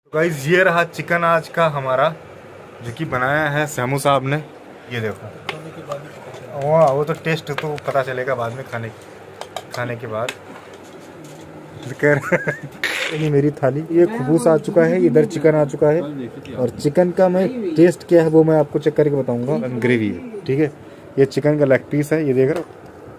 तो गाइस ये रहा चिकन आज का हमारा, जो कि बनाया है श्यामू साहब ने। ये देखो, वाह, वो तो टेस्ट तो पता चलेगा बाद में, खाने के बाद। ये मेरी थाली, ये खबूस आ चुका है, इधर चिकन आ चुका है, और चिकन का मैं टेस्ट क्या है वो मैं आपको चेक करके बताऊंगा। ग्रेवी है, ठीक है। ये चिकन का लेग पीस है, ये देख रहे हो।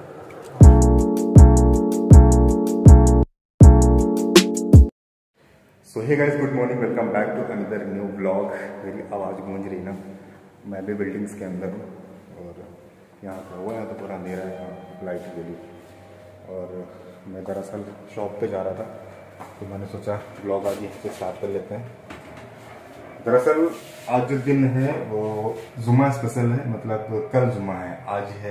So hey guys, good morning, welcome back to another new blog. मेरी आवाज़ गूंज रही ना, मैं भी बिल्डिंग्स के अंदर हूँ और यहाँ पर हुआ है तो पूरा अंधेरा है, लाइट के लिए। और मैं दरअसल शॉप पे जा रहा था, तो मैंने सोचा ब्लॉग आज यहीं से स्टार्ट कर लेते हैं। दरअसल आज जो दिन है वो जुमा स्पेशल है, मतलब कल जुमा है,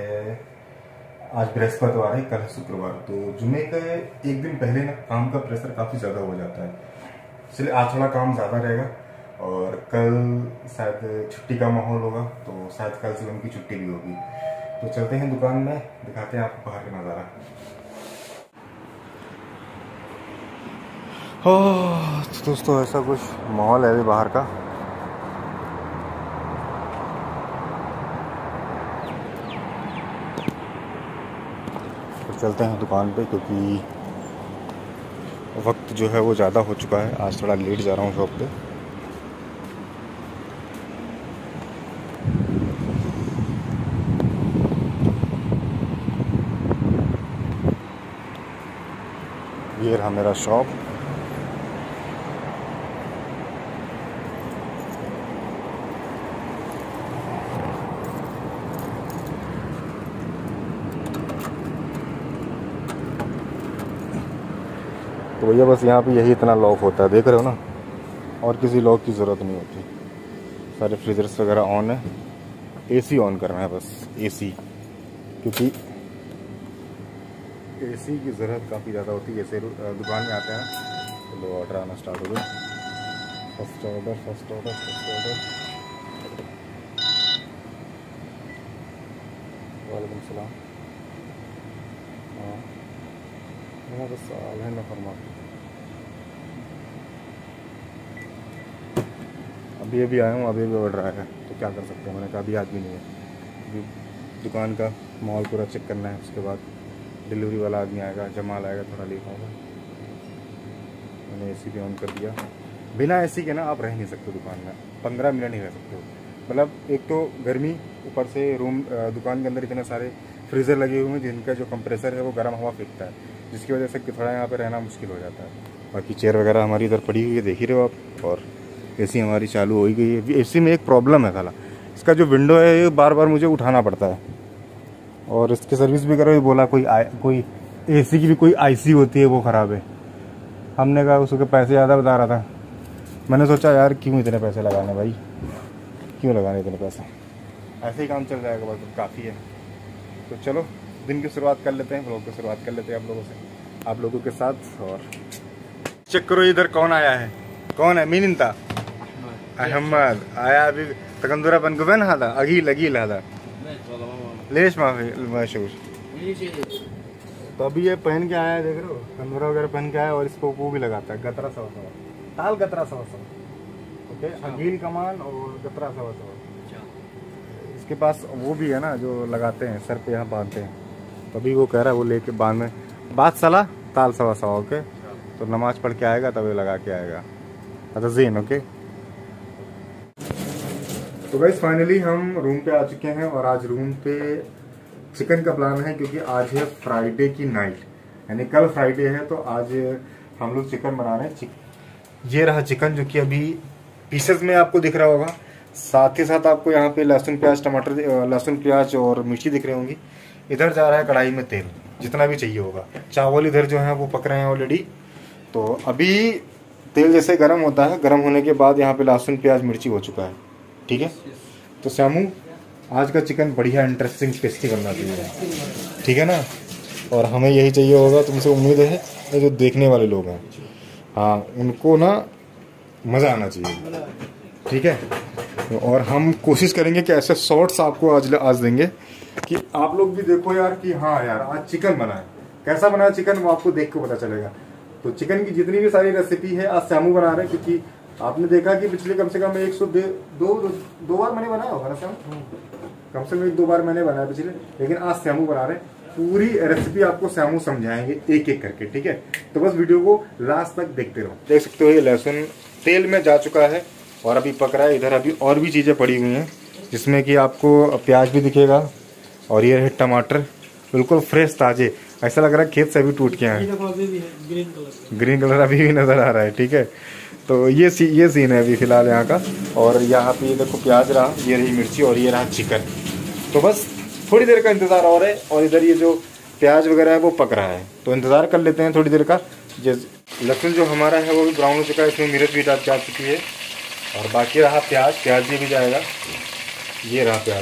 आज बृहस्पतिवार है, कल है शुक्रवार। तो जुमे का एक दिन पहले ना काम का प्रेशर काफ़ी ज़्यादा हो जाता है, इसलिए आज थोड़ा काम ज़्यादा रहेगा। और कल शायद छुट्टी का माहौल होगा, तो शायद कल से उनकी छुट्टी भी होगी। तो चलते हैं दुकान में, दिखाते हैं आपको बाहर का नज़ारा। तो दोस्तों ऐसा कुछ माहौल है अभी बाहर का। तो चलते हैं दुकान पे, क्योंकि वक्त जो है वो ज़्यादा हो चुका है। आज थोड़ा लेट जा रहा हूँ शॉप पे। ये रहा मेरा शॉप। तो भैया बस यहाँ पे यही इतना लॉक होता है, देख रहे हो ना, और किसी लॉक की ज़रूरत नहीं होती। सारे फ्रीजर्स वगैरह ऑन है, एसी ऑन करना है बस, एसी, क्योंकि एसी की ज़रूरत काफ़ी ज़्यादा होती है। जैसे दुकान में आते हैं तो लो ऑर्डर आना स्टार्ट हो गया। First order. वालेकुम सलाम। हाँ बस अलहन फरमा। अभी आया हूँ, अभी ऑर्डर आया है, तो क्या कर सकते हैं। मैंने कहा अभी आदमी नहीं है, अभी दुकान का माहौल पूरा चेक करना है, उसके बाद डिलीवरी वाला आदमी आएगा, जब माल आएगा थोड़ा लेट होगा। मैंने एसी भी ऑन कर दिया। बिना एसी के ना आप रह नहीं सकते दुकान में, 15 मिनट नहीं रह सकते हो। मतलब एक तो गर्मी, ऊपर से दुकान के अंदर इतने सारे फ्रीज़र लगे हुए हैं जिनका जो कंप्रेसर है वो गर्म हवा फेंकता है, जिसकी वजह से थोड़ा यहाँ पे रहना मुश्किल हो जाता है। बाकी चेयर वगैरह हमारी इधर पड़ी हुई है, देख ही रहे हो आप। और एसी हमारी चालू हो ही गई है। एसी में एक प्रॉब्लम है साला, इसका जो विंडो है ये बार बार मुझे उठाना पड़ता है। और इसकी सर्विस भी करो, बोला कोई एसी की भी कोई आईसी होती है वो ख़राब है। हमने कहा उसके पैसे ज़्यादा बता रहा था। मैंने सोचा यार क्यों इतने पैसे लगाने भाई, क्यों लगाने इतने पैसे, ऐसे ही काम चल जाएगा बस, काफ़ी है। तो चलो दिन की शुरुआत कर लेते हैं, ब्लॉग की शुरुआत कर लेते हैं आप लोगों के साथ। और चेक करो इधर कौन आया है, कौन है। मीनिंता अहमद आया अभी, तकंदूरा बन गुबैन हादा अगील हादा लेश मशहूर। तो अभी ये पहन के आया है, देख रहे हो, तंदूरा वगैरह पहन के आया। और इसको वो भी लगाता है गतरा 100 ताल गतरा 100। ओके, अगील कमान और गतरा 100। इसके पास वो भी है ना जो लगाते हैं सर पे, यहाँ बांधते हैं। तो अभी वो कह रहा है वो लेके बांध में बात सला ताल 100। ओके, तो नमाज पढ़ के आएगा तब ये लगा के आएगा। अच्छा जीन, ओके। तो गाइस फाइनली हम रूम पे आ चुके हैं, और आज रूम पे चिकन का प्लान है, क्योंकि आज है फ्राइडे की नाइट, यानी कल फ्राइडे है, तो आज हम लोग चिकन बना रहे हैं। ये रहा चिकन, जो कि अभी पीसेस में आपको दिख रहा होगा। साथ ही साथ आपको यहाँ पे लहसुन प्याज और मिर्ची दिख रही होंगी। इधर जा रहा है कढ़ाई में तेल, जितना भी चाहिए होगा। चावल इधर जो है वो पक रहे हैं ऑलरेडी। तो अभी तेल जैसे गर्म होता है, गर्म होने के बाद यहाँ पे लहसुन प्याज मिर्ची हो चुका है, ठीक है। तो श्यामू आज का चिकन बढ़िया इंटरेस्टिंग टेस्टी बनना चाहिए, ठीक है ना। और हमें यही चाहिए होगा, तुमसे उम्मीद है, जो देखने वाले लोग हैं, हाँ, उनको ना मज़ा आना चाहिए, ठीक है। और हम कोशिश करेंगे कि ऐसे शॉर्ट्स आपको आज देंगे कि आप लोग भी देखो यार कि हाँ यार आज चिकन बना है, कैसा बना है चिकन वो आपको देख के पता चलेगा। तो चिकन की जितनी भी सारी रेसिपी है आज श्यामू बना रहे हैं, क्योंकि आपने देखा कि पिछले कम से कम 102 बार मैंने बनाया होगा ना श्याम, कम से कम 1-2 बार मैंने बनाया पिछले, लेकिन आज श्यामू बना रहे। पूरी रेसिपी आपको श्यामू समझाएंगे एक एक करके, ठीक है। तो बस वीडियो को लास्ट तक देखते रहो। देख सकते हो ये लहसुन तेल में जा चुका है और अभी पक रहा है। इधर अभी और भी चीज़ें पड़ी हुई हैं, जिसमें कि आपको प्याज भी दिखेगा और ये है टमाटर, बिल्कुल फ्रेश ताजे, ऐसा लग रहा है खेत से अभी टूट के आए। ग्रीन कलर अभी भी नजर आ रहा है, ठीक है। तो ये सीन है अभी फिलहाल यहाँ का। और यहाँ पे ये देखो प्याज रहा, ये रही मिर्ची और ये रहा चिकन। तो बस थोड़ी देर का इंतज़ार और है, और इधर ये जो प्याज वगैरह है वो पक रहा है, तो इंतज़ार कर लेते हैं थोड़ी देर का। लहसुन जो हमारा है वो भी ब्राउन हो चुका है, इसमें मिर्च भी जा चुकी है, और बाकी रहा प्याज ये भी जाएगा। ये रहा प्याज,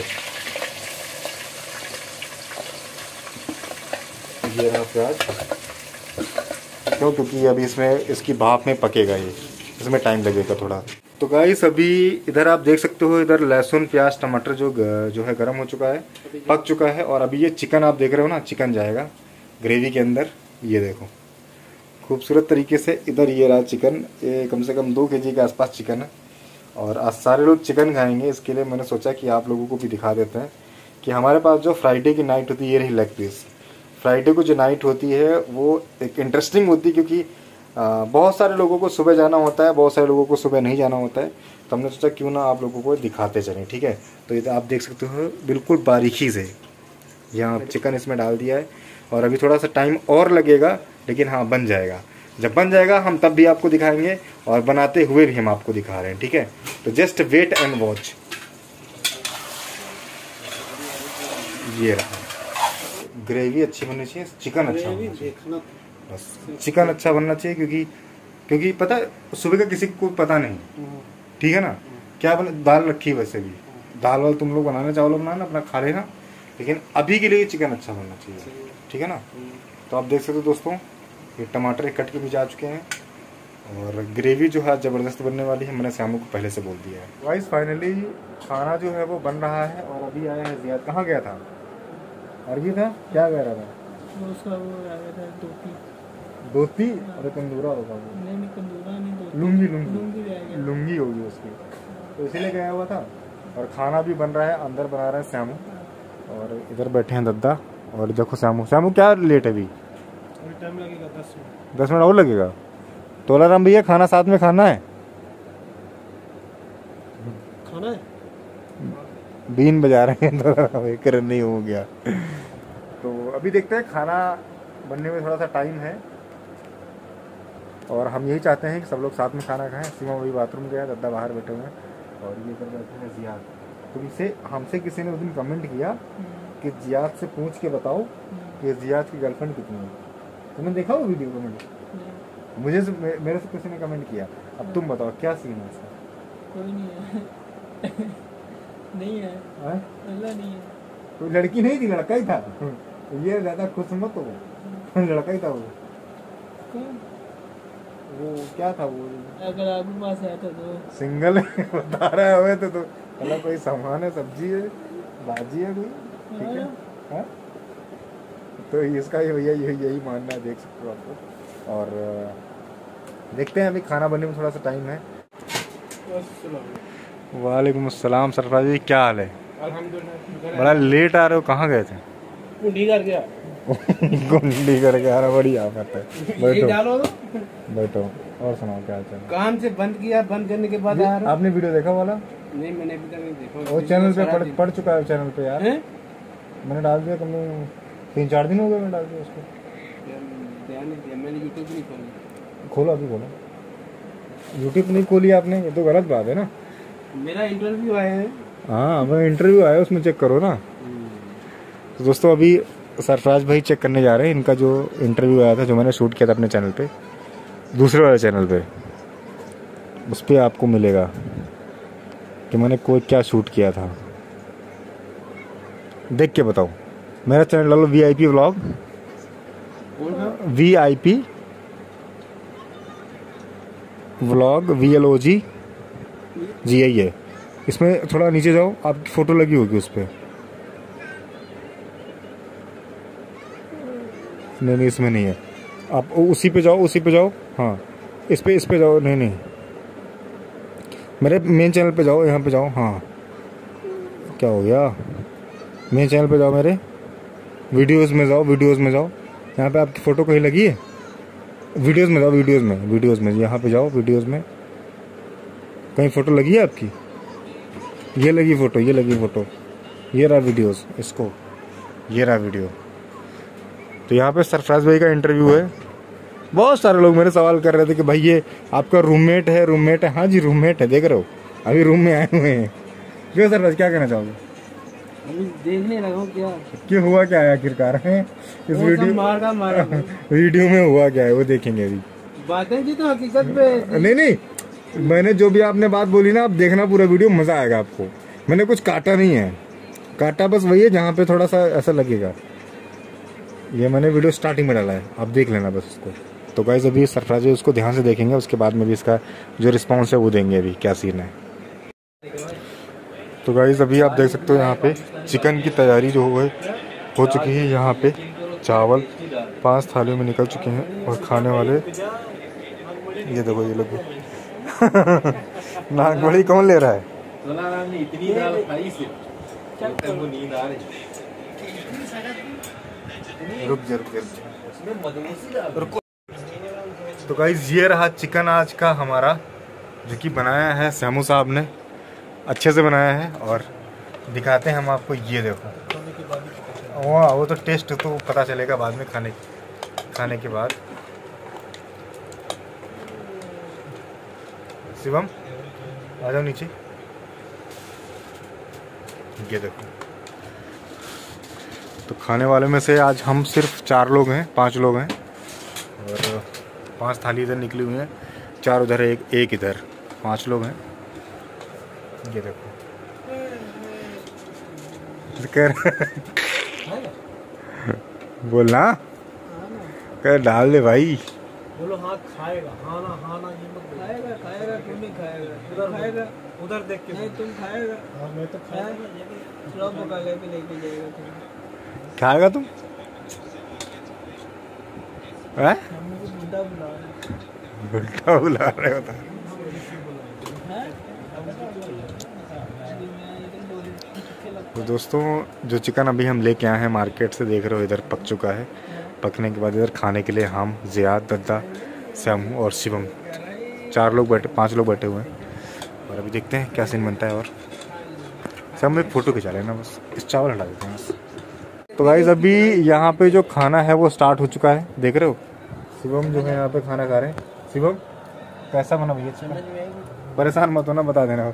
ये रहा प्याज, क्यों? क्योंकि अभी इसमें इसकी भाप में पकेगा, ये इसमें टाइम लगेगा थोड़ा। तो गाइस अभी इधर आप देख सकते हो, इधर लहसुन प्याज टमाटर जो है गर्म हो चुका है, पक चुका है। और अभी ये चिकन आप देख रहे हो ना, चिकन जाएगा ग्रेवी के अंदर। ये देखो खूबसूरत तरीके से इधर ये रहा चिकन, ये कम से कम 2 kg के आसपास चिकन है। और आज सारे लोग चिकन खाएंगे, इसके लिए मैंने सोचा कि आप लोगों को भी दिखा देते हैं कि हमारे पास जो फ्राइडे की नाइट होती है, ये रही लेग पीस। फ्राइडे को जो नाइट होती है वो एक इंटरेस्टिंग होती है, क्योंकि बहुत सारे लोगों को सुबह जाना होता है, बहुत सारे लोगों को सुबह नहीं जाना होता है। तो हमने सोचा क्यों ना आप लोगों को दिखाते चलें, ठीक है। तो ये आप देख सकते हो बिल्कुल बारीकी से यहाँ चिकन इसमें डाल दिया है, और अभी थोड़ा सा टाइम और लगेगा, लेकिन हाँ बन जाएगा। जब बन जाएगा हम तब भी आपको दिखाएंगे, और बनाते हुए भी हम आपको दिखा रहे हैं, ठीक है। तो जस्ट वेट एंड वॉच। ये रहा, ग्रेवी अच्छी बननी चाहिए, चिकन अच्छा बनना चाहिए, बस चिकन अच्छा बनना चाहिए। क्योंकि पता है सुबह का किसी को पता नहीं, ठीक है ना। क्या बना, दाल रखी है, वैसे भी दाल वाल तुम लोग बनाना, चावल बनाना अपना खा लेना, लेकिन अभी के लिए चिकन अच्छा बनना चाहिए, ठीक है ना। तो आप देख सकते हो दोस्तों, ये टमाटर कट के भी जा चुके हैं, और ग्रेवी जो है ज़बरदस्त बनने वाली है, मैंने श्यामू को पहले से बोल दिया है। गाइस फाइनली खाना जो है वो बन रहा है, और अभी आया है जियाद। कहाँ गया था? अरबी था, क्या कह रहा था? उसका वो आ गया था दोस्ती। अरे तंदूरा होगा वो। नहीं तंदूरा नहीं, दोस्ती। लुंगी होगी उसकी, तो इसीलिए गया हुआ था। और खाना भी बन रहा है, अंदर बना रहा है श्यामू, और इधर बैठे हैं दद्दा। और देखो श्यामू क्या लेट है अभी? टाइम लगेगा 10 मिनट और लगेगा। तोलाराम भैया खाना साथ में खाना है, खाना है, बीन बजा रहे हैं तो कर नहीं हो गया। तो अभी देखते हैं, खाना बनने में थोड़ा सा टाइम है, और हम यही चाहते हैं कि सब लोग साथ में खाना खाएं। सीमा वही बाथरूम गया, दद्दा बाहर बैठे हुए हैं, और ये इधर बैठे हैं जियाद। तुमसे हमसे किसी ने उस दिन कमेंट किया कि जियाद से पूछ के बताओ कि जियाद की गर्लफ्रेंड कितनी है। तुमने देखा वो वीडियो कमेंट? मुझे मेरे से किसी ने कमेंट किया। अब तुम बताओ क्या सीन है इसका? कोई नहीं है। नहीं है, अल्लाह नहीं है। कोई लड़की नहीं थी, लड़का ही था। ये ज्यादा खुश मत हो, लड़का ही था वो। कौन? वो क्या था वो? अगर आपके पास आया था तो सिंगल बता रहे हुए तो मतलब कोई सामान है, सब्जी है, भाजी है कोई, ठीक है। हाँ? तो इसका यही मानना है, देख सकते हो आपको। और देखते हैं, अभी खाना बनने में थोड़ा सा टाइम है। वालेकुम अस्सलाम सरफराज जी, क्या हाल है? अल्हम्दुलिल्लाह। बड़ा लेट आ रहे हो, कहाँ गए थे? कुंडी कर गया। कुंडी करके आ रहा, बड़ी आफत है। बैठो बैठो, और सुनाओ क्या चल? काम से बंद किया, बंद करने के बाद आ रहा। आपने वीडियो देखा वाला? नहीं, मैंने अभी तक नहीं देखा। वो चैनल पे पड़ चुका है, चैनल पे यार मैंने डाल दिया, कम 3-4 दिन हो गए मैंने डाल दिया उसको। ध्यान नहीं दिया, मैंने यूट्यूब नहीं खोला। खोलो, अभी खोलो। यूट्यूब नहीं खोली आपने, ये तो गलत बात है ना। मेरा इंटरव्यू आया है। हाँ, मैं इंटरव्यू आया, उसमें चेक करो ना। तो दोस्तों अभी सरफराज भाई चेक करने जा रहे हैं, इनका जो इंटरव्यू आया था, जो मैंने शूट किया था अपने चैनल पे, दूसरे वाले चैनल पे, उस पर आपको मिलेगा कि मैंने कोई क्या शूट किया था। देख के बताओ। मेरा चैनल डालो VIP vlog, VIP vlog, VLOG GI है। इसमें थोड़ा नीचे जाओ, आपकी फ़ोटो लगी होगी उस पर। नहीं, इसमें नहीं है। आप उसी पे जाओ, उसी पे जाओ। हाँ, इस पे जाओ। नहीं, मेरे मेन चैनल पे जाओ, यहाँ पे जाओ। हाँ क्या हो गया, मेन चैनल पे जाओ, मेरे वीडियोस में जाओ, वीडियोस में जाओ। यहाँ पे आपकी फ़ोटो कहीं लगी है? वीडियोस में जाओ, वीडियोस में यहाँ पे जाओ, वीडियोस में कहीं फ़ोटो लगी है आपकी? ये लगी फ़ोटो, ये लगी फ़ोटो, ये रहा वीडियोस, इसको, ये रहा वीडियो। तो यहाँ पे सरफराज भाई का इंटरव्यू है। बहुत सारे लोग मेरे सवाल कर रहे थे कि भाई ये आपका रूममेट है? रूममेट है, हाँ जी रूममेट है, देख रहे हो अभी रूम में आए हुए हैं। क्यों सरफराज, क्या कहना चाहोगे? अभी देखने लगा हूँ क्या क्यों, हुआ क्या है आखिरकार है इस वीडियो में हुआ क्या है वो देखेंगे अभी। बातें की तो हकीकत पे नहीं, मैंने जो भी आपने बात बोली ना, आप देखना पूरा वीडियो, मजा आएगा आपको। मैंने कुछ काटा नहीं है, काटा बस वही है जहाँ पे थोड़ा सा ऐसा लगेगा। ये मैंने वीडियो स्टार्टिंग में डाला है, आप देख लेना बस उसको। तो गाइस अभी सरफराज उसको ध्यान से देखेंगे, उसके बाद में भी इसका जो रिस्पॉन्स है वो देंगे अभी क्या सीन है। तो गाइस अभी आप देख सकते हो यहाँ पे चिकन की तैयारी जो हो चुकी है। यहाँ पे चावल 5 थालियों में निकल चुके हैं और खाने वाले ये देखो, ये लोग नाक बड़ी कौन ले रहा है? इतनी दाल खाई से नींद आ रही। रुक जा। तो गाइस ये रहा चिकन आज का हमारा, जो कि बनाया है सैमू साहब ने, अच्छे से बनाया है। और दिखाते हैं हम आपको, ये देखो। वाह, वो तो टेस्ट तो पता चलेगा बाद में खाने के बाद। शिवम आ जाओ नीचे, ये देखो। तो खाने वाले में से आज हम सिर्फ 4 लोग हैं, 5 लोग हैं, और 5 थाली इधर निकली हुई हैं, 4 उधर, एक इधर, 5 लोग हैं। ये देखो कर बोलना, कर डाल दे भाई। बोलो हाँ खाएगा, हाँ ना ये मत खाएगा क्यों नहीं खाएगा? उधर खाएगा, उधर देख के नहीं तुम खाएगा। हाँ मैं तो खाएगा, थोड़ा मौका लेके लेके जाएगा तुम। खाएगा तुम? हैं? बुढ़ा बुला रहे हो? तो दोस्तों जो चिकन अभी हम लेके आए हैं मार्केट से, देख रहे हो इधर पक चुका है। पकने के बाद इधर खाने के लिए हम, ज़ियाद, दद्दा, सैमू और शिवम 4 लोग बैठे, 5 लोग बैठे हुए हैं। और अभी देखते हैं क्या सीन बनता है। और सब एक फ़ोटो खिंचा लेना बस, इस चावल हटा देते हैं बस। तो गाइस अभी यहाँ पे जो खाना है वो स्टार्ट हो चुका है, देख रहे हो। शिवम जो है यहाँ पे खाना खा रहे हैं। शिवम कैसा बना भैया चिकन? परेशान मत होना, बता देना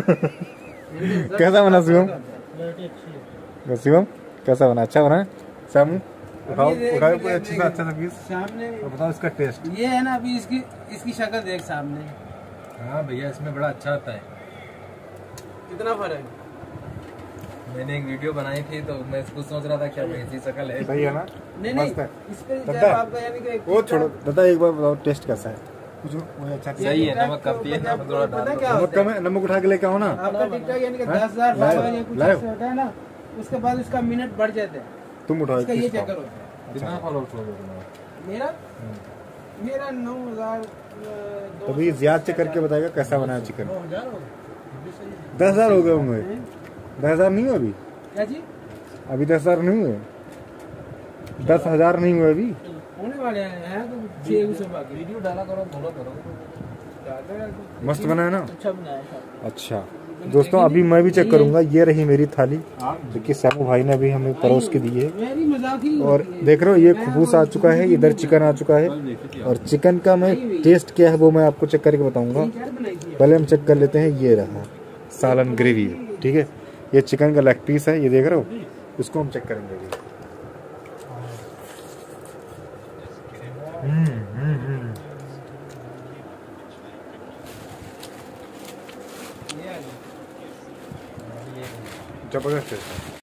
कैसा बना शिवम? शिवम कैसा बना? अच्छा बना है? सैमू उठाओ कोई अच्छा सा पीस सामने और बताओ इसका टेस्ट। ये है ना, अभी इसकी शक्ल देख सामने। हाँ भैया, इसमें बड़ा अच्छा आता है। कितना फर्क? मैंने एक वीडियो बनाई थी तो मैं इसको सोच रहा था क्या ऐसी शक्ल है। सही है ना? नहीं मस्त है। नहीं, वो छोड़ो दादा, एक बार बताओ टेस्ट कैसा है? कुछ वो अच्छा सही है। नमक कम है, नमक थोड़ा डाल दो। नमक कम है, नमक उठा के लेके आओ ना। आपका टिकटॉक यानी कि 10,000 फॉलोअर या कुछ ऐसा होता है ना, उसके बाद उसका मिनट बढ़ जाते हैं। तुम उठाओ, इसका ये चक्कर होता है। कितना फॉलोअर्स हो मेरा 9,000। तो भी ज़ियाद चेक करके बताएगा कैसा बना है चिकन। 10,000 हो गए होंगे। 10,000 नहीं हुए अभी? क्या जी? अभी 10,000 नहीं हुए, 10,000 नहीं हुए अभी, होने वाले हैं। तो वीडियो डाला करो, थोड़ा करो। मस्त बना है ना? अच्छा बनाया है। अच्छा दोस्तों अभी मैं भी चेक करूंगा। ये रही मेरी थाली, देखिए सैमू भाई ने अभी हमें परोस के दी है। और देख रहे हो ये खुबूस आ चुका है, इधर चिकन आ चुका है। और चिकन का मैं टेस्ट क्या है वो मैं आपको चेक करके बताऊंगा। पहले हम चेक कर लेते हैं। ये रहा सालन ग्रेवी, ठीक है। ये चिकन का लेग पीस है, ये देख रहे हो, इसको हम चेक करेंगे अभी। जबरदस्त है।